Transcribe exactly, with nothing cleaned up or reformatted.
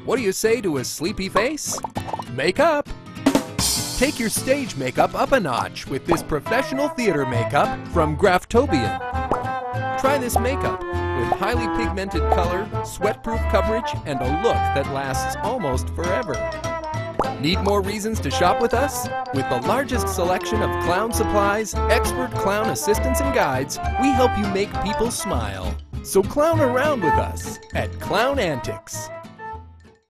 What do you say to a sleepy face? Makeup! Take your stage makeup up a notch with this professional theater makeup from Graftobian. Try this makeup with highly pigmented color, sweat-proof coverage, and a look that lasts almost forever. Need more reasons to shop with us? With the largest selection of clown supplies, expert clown assistants and guides, we help you make people smile. So clown around with us at Clown Antics.